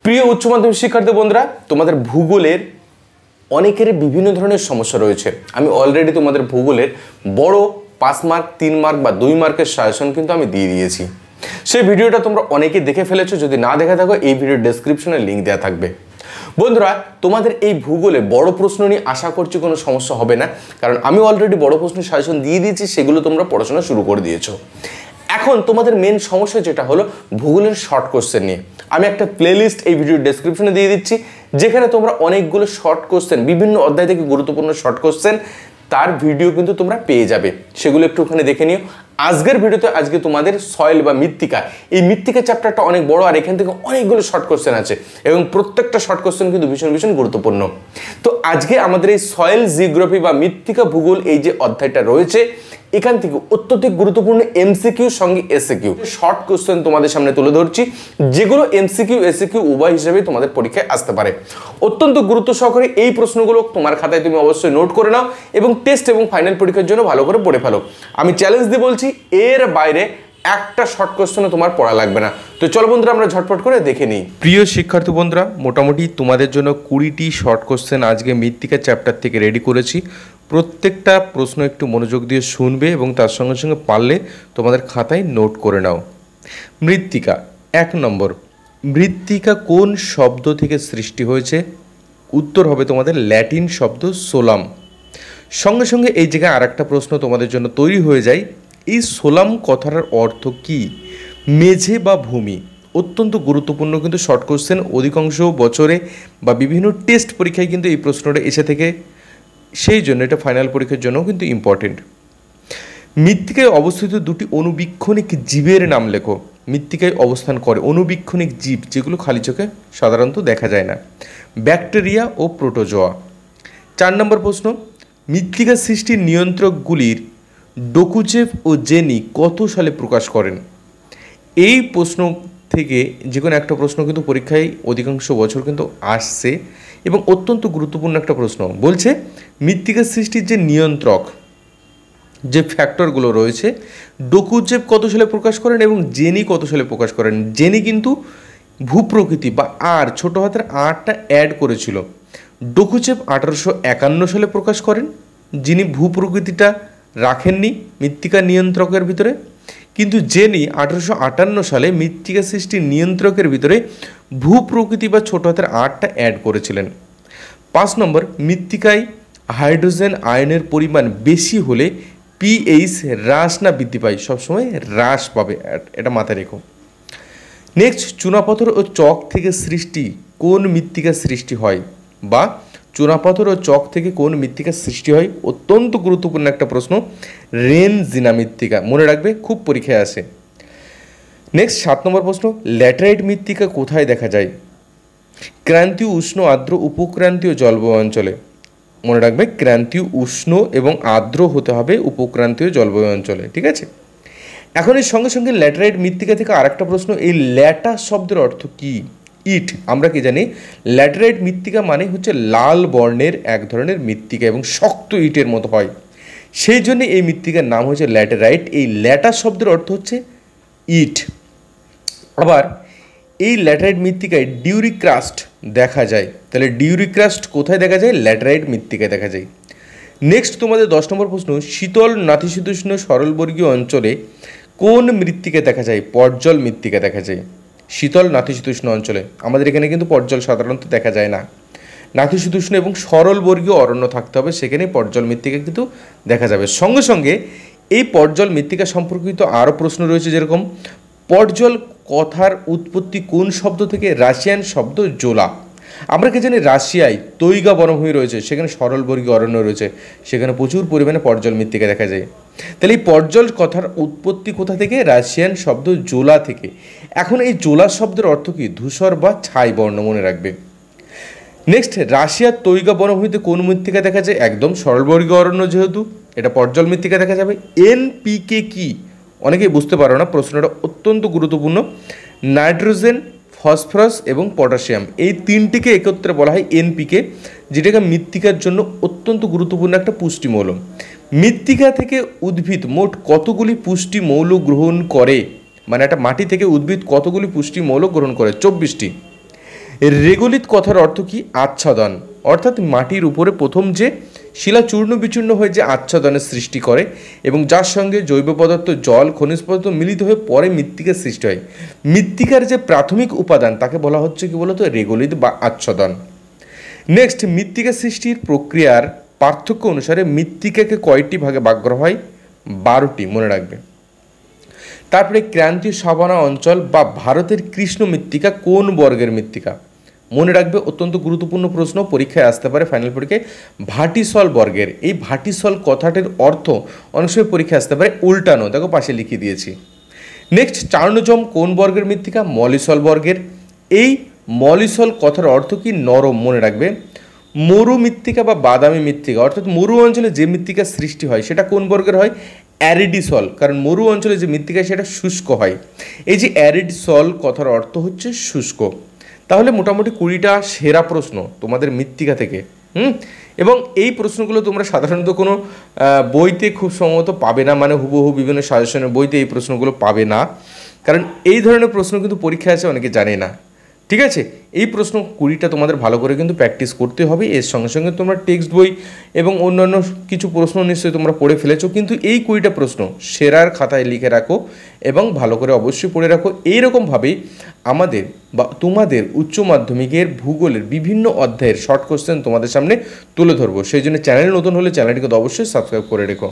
প্রিয় উচ্চ মাধ্যমিক শিক্ষার্থী বন্ধুরা, তোমাদের ভূগোলের অনেকের বিভিন্ন ধরনের সমস্যা রয়েছে। আমি অলরেডি তোমাদের ভূগোলের বড় 5 মার্ক 3 মার্ক বা 2 মার্কের সাজেশন কিন্তু আমি দিয়ে দিয়েছি। সেই ভিডিওটা তোমরা অনেকে দেখে ফেলেছো। যদি না দেখে থাকো এই ভিডিওর ডেসক্রিপশনে লিঙ্ক দেওয়া থাকবে। বন্ধুরা, তোমাদের এই ভূগোলে বড় প্রশ্ন নিয়ে আশা করছি কোনো সমস্যা হবে না, কারণ আমি অলরেডি বড় প্রশ্নের সাজেশন দিয়ে দিয়েছি, সেগুলো তোমরা পড়াশোনা শুরু করে দিয়েছো। এখন তোমাদের মেন সমস্যা যেটা হলো ভূগোলের শর্ট কোশ্চেন নিয়ে। আমি একটা প্লেলিস্ট এই ভিডিওর ডেসক্রিপশনে দিয়ে দিচ্ছি, যেখানে তোমরা অনেকগুলো শর্ট কোশ্চেন, বিভিন্ন অধ্যায় থেকে গুরুত্বপূর্ণ শর্ট কোশ্চেন তার ভিডিও কিন্তু তোমরা পেয়ে যাবে। সেগুলো একটু ওখানে দেখে নিও। আজকের ভিডিওতে আজকে তোমাদের সয়েল বা মৃত্তিকা, এই মৃত্তিকা চ্যাপ্টারটা অনেক বড়, আর এখান থেকে অনেকগুলো শর্ট কোশ্চেন আছে এবং প্রত্যেকটা শর্ট কোশ্চেন কিন্তু ভীষণ ভীষণ গুরুত্বপূর্ণ। তো আজকে আমাদের এই সয়েল জিওগ্রাফি বা মৃত্তিকা ভূগোল এই যে অধ্যায়টা রয়েছে, এখান থেকে অত্যধিক গুরুত্বপূর্ণ এমসিকিউ সঙ্গে এসএকিউ শর্ট কোশ্চেন তোমাদের সামনে তুলে ধরছি, যেগুলো এমসিকিউ এসএকিউ উভয় হিসেবে তোমাদের পরীক্ষায় আসতে পারে। অত্যন্ত গুরুত্ব সহকারে এই প্রশ্নগুলো তোমার খাতায় তুমি অবশ্যই নোট করে নাও এবং টেস্ট এবং ফাইনাল পরীক্ষার জন্য ভালো করে পড়ে ফেলো। আমি চ্যালেঞ্জ দিয়ে বলছি, এর বাইরে একটা শর্ট কোশ্চেনও তোমার পড়া লাগবে না। তো চলো বন্ধুরা, আমরা ঝটপট করে দেখে নিই। প্রিয় শিক্ষার্থী বন্ধুরা, মোটামুটি তোমাদের জন্য 20টি শর্ট কোশ্চেন আজকে মৃত্তিকা চ্যাপ্টার থেকে রেডি করেছি। প্রত্যেকটা প্রশ্ন একটু মনোযোগ দিয়ে শুনবে এবং তার সঙ্গে সঙ্গে পারলে তোমাদের খাতায় নোট করে নাও। মৃত্তিকা 1 নম্বর, মৃত্তিকা কোন শব্দ থেকে সৃষ্টি হয়েছে? উত্তর হবে তোমাদের ল্যাটিন শব্দ সোলাম। সঙ্গে সঙ্গে এই জায়গায় আরেকটা প্রশ্ন তোমাদের জন্য তৈরি হয়ে যায়, এই সোলাম কথার অর্থ কি? মেঝে বা ভূমি। অত্যন্ত গুরুত্বপূর্ণ কিন্তু শর্ট কোশ্চেন, অধিকাংশ বছরে বা বিভিন্ন টেস্ট পরীক্ষায় কিন্তু এই প্রশ্নটা এসে থেকে, সেই জন্য এটা ফাইনাল পরীক্ষার জন্য কিন্তু ইম্পর্টেন্ট। মৃত্তিকায় অবস্থিত দুটি অনুবীক্ষণিক জীবের নাম লেখো। মৃত্তিকায় অবস্থান করে অনুবীক্ষণিক জীব, যেগুলো খালি চোখে সাধারণত দেখা যায় না, ব্যাকটেরিয়া ও প্রোটোজোয়া। 4 নম্বর প্রশ্ন, মৃত্তিকা সৃষ্টির নিয়ন্ত্রকগুলির ডোকুচেভ ও জেনি কত সালে প্রকাশ করেন? এই প্রশ্ন থেকে যে কোনো একটা প্রশ্ন কিন্তু পরীক্ষায় অধিকাংশ বছর কিন্তু আসছে এবং অত্যন্ত গুরুত্বপূর্ণ একটা প্রশ্ন। বলছে মৃত্তিকা সৃষ্টির যে নিয়ন্ত্রক, যে ফ্যাক্টরগুলো রয়েছে, ডোকুচেভ কত সালে প্রকাশ করেন এবং জেনি কত সালে প্রকাশ করেন? জেনি কিন্তু ভূপ্রকৃতি বা আর ছোট হাতের আরটা অ্যাড করেছিল। ডোকুচেভ 1851 সালে প্রকাশ করেন, যিনি ভূপ্রকৃতিটা রাখেননি মৃত্তিকা নিয়ন্ত্রকের ভিতরে, কিন্তু জেনি 1858 সালে মৃত্তিকা সৃষ্টির নিয়ন্ত্রকের ভিতরে ভূপ্রকৃতি বা ছোট হাতের আরটা অ্যাড করেছিলেন। 5 নম্বর, মৃত্তিকায় হাইড্রোজেন আয়নের পরিমাণ বেশি হলে পিএইচ হ্রাস না বৃদ্ধি পায়? সবসময় হ্রাস পাবে, এটা মাথায় রেখো। নেক্সট, চুনাপাথর ও চক থেকে সৃষ্টি কোন মৃত্তিকা সৃষ্টি হয়? বা চুনাপাথর ও চক থেকে কোন মৃত্তিকা সৃষ্টি হয়? অত্যন্ত গুরুত্বপূর্ণ একটা প্রশ্ন, রেনজিনা মৃত্তিকা। মনে রাখবে, খুব পরীক্ষায় আসে। নেক্সট 7 নম্বর প্রশ্ন, ল্যাটেরাইট মৃত্তিকা কোথায় দেখা যায়? ক্রান্তীয় উষ্ণ আর্দ্র উপক্রান্তীয় জলবায়ু অঞ্চলে। মনে রাখবে, ক্রান্তীয় উষ্ণ এবং আর্দ্র হতে হবে উপক্রান্তীয় জলবায়ু অঞ্চলে, ঠিক আছে? এখন এর সঙ্গে সঙ্গে ল্যাটেরাইট মৃত্তিকা থেকে আরেকটা প্রশ্ন, এই ল্যাটা শব্দের অর্থ কি? ইট। আমরা কি জানি, ল্যাটেরাইট মৃত্তিকা মানে হচ্ছে লাল বর্ণের এক ধরনের মৃত্তিকা এবং শক্ত ইটের মতো হয়, সেই জন্য এই মৃত্তিকার নাম হচ্ছে ল্যাটেরাইট। এই ল্যাটা শব্দের অর্থ হচ্ছে ইট। আবার এই ল্যাটেরাইট মৃত্তিকায় ডিউরিক্রাস্ট দেখা যায়। তাহলে ডিউরিক্রাস্ট কোথায় দেখা যায়? ল্যাটেরাইট মৃত্তিকায় দেখা যায়। নেক্সট তোমাদের 10 নম্বর প্রশ্ন, শীতল নাতিশীতোষ্ণ সরলবর্গীয় অঞ্চলে কোন মৃত্তিকা দেখা যায়? পর্জল মৃত্তিকা দেখা যায়। শীতল নাতিশীতোষ্ণ অঞ্চলে, আমাদের এখানে কিন্তু পর্জল সাধারণত দেখা যায় না। নাতিশীতোষ্ণ এবং সরলবর্গীয় অরণ্য থাকতে হবে, সেখানে পর্জল মৃত্তিকা কিন্তু দেখা যাবে। সঙ্গে সঙ্গে এই পর্জল মৃত্তিকা সম্পর্কিত আরও প্রশ্ন রয়েছে, যেরকম পর্জল কথার উৎপত্তি কোন শব্দ থেকে? রাশিয়ান শব্দ জোলা। আমরা কি জানি, রাশিয়ায় তৈগা বনভূমি রয়েছে, সেখানে সরলবর্গীয় অরণ্য রয়েছে, সেখানে প্রচুর পরিমাণে পর্জল মৃত্তিকা দেখা যায়। তাহলে এই পর্জল কথার উৎপত্তি কোথা থেকে? রাশিয়ান শব্দ জোলা থেকে। এখন এই জোলা শব্দের অর্থ কি? ধূসর বা ছাই বর্ণ, মনে রাখবে। নেক্সট, রাশিয়ার তৈগা বনভূমিতে কোন মৃত্তিকা দেখা যায়? একদম সরলবর্গীয় অরণ্য, যেহেতু এটা পর্জল মৃত্তিকা দেখা যাবে। এনপিকে কি? অনেকেই বুঝতে পারো না, প্রশ্নটা অত্যন্ত গুরুত্বপূর্ণ। নাইট্রোজেন, ফসফরাস এবং পটাশিয়াম, এই তিনটিকে একত্রে বলা হয় এনপিকে, যেটাকে মৃত্তিকার জন্য অত্যন্ত গুরুত্বপূর্ণ একটা পুষ্টিমৌল। মৃত্তিকা থেকে উদ্ভিদ মোট কতগুলি পুষ্টি মৌল গ্রহণ করে? মানে একটা মাটি থেকে উদ্ভিদ কতগুলি পুষ্টি মৌল গ্রহণ করে? 24টি। রেগোলিথ কথার অর্থ কি? আচ্ছাদন, অর্থাৎ মাটির উপরে প্রথম যে শিলা চূর্ণ বিচূর্ণ হয়ে যে আচ্ছাদনের সৃষ্টি করে এবং যার সঙ্গে জৈব পদার্থ, জল, খনিজ পদার্থ মিলিত হয়ে পরে মৃত্তিকার সৃষ্টি হয়। মৃত্তিকার যে প্রাথমিক উপাদান তাকে বলা হচ্ছে কি বলতো? রেগোলিথ বা আচ্ছাদন। নেক্সট, মৃত্তিকা সৃষ্টির প্রক্রিয়ার পার্থক্য অনুসারে মৃত্তিকাকে কয়টি ভাগে ভাগ করা হয়? 12টি, মনে রাখবে। তারপরে ক্রান্তীয় সাভানা অঞ্চল বা ভারতের কৃষ্ণ মৃত্তিকা কোন বর্গের মৃত্তিকা? মনে রাখবে, অত্যন্ত গুরুত্বপূর্ণ প্রশ্ন, পরীক্ষায় আসতে পারে, ফাইনাল পরীক্ষায়। ভাটিসল বর্গের। এই ভাটিসল কথাটির অর্থ অনেক সময় পরীক্ষায় আসতে পারে উল্টানো, দেখো পাশে লিখিয়ে দিয়েছি। নেক্সট, চার্নোজম কোন বর্গের মৃত্তিকা? মলিসল বর্গের। এই মলিসল কথার অর্থ কি? নরম, মনে রাখবে। মরু মৃত্তিকা বা বাদামি মৃত্তিকা, অর্থাৎ মরু অঞ্চলে যে মৃত্তিকার সৃষ্টি হয় সেটা কোন বর্গের হয়? অ্যারিডিসল, কারণ মরু অঞ্চলে যে মৃত্তিকা সেটা শুষ্ক হয়। এই যে অ্যারিডিসল কথার অর্থ হচ্ছে শুষ্ক। তাহলে মোটামুটি 20টা সেরা প্রশ্ন তোমাদের মৃত্তিকা থেকে। এবং এই প্রশ্নগুলো তোমরা সাধারণত কোনো বইতে খুব সম্ভবত পাবে না, মানে হুবহু বিভিন্ন সাজেশনের বইতে এই প্রশ্নগুলো পাবে না, কারণ এই ধরনের প্রশ্ন কিন্তু পরীক্ষায় আছে, অনেকে জানে না। ঠিক আছে, এই প্রশ্ন 20টা তোমাদের ভালো করে কিন্তু প্র্যাকটিস করতে হবে। এর সঙ্গে সঙ্গে তোমরা টেক্সট বই এবং অন্যান্য কিছু প্রশ্ন নিশ্চয়ই তোমরা পড়ে ফেলেছো, কিন্তু এই 20টা প্রশ্ন সেরার খাতায় লিখে রাখো এবং ভালো করে অবশ্যই পড়ে রাখো। এইরকমভাবেই আমাদের বা তোমাদের উচ্চ মাধ্যমিকের ভূগোলের বিভিন্ন অধ্যায়ের শর্ট কোশ্চেন তোমাদের সামনে তুলে ধরবো। সেই জন্য চ্যানেল নতুন হলে চ্যানেলটিকে তো অবশ্যই সাবস্ক্রাইব করে রেখো।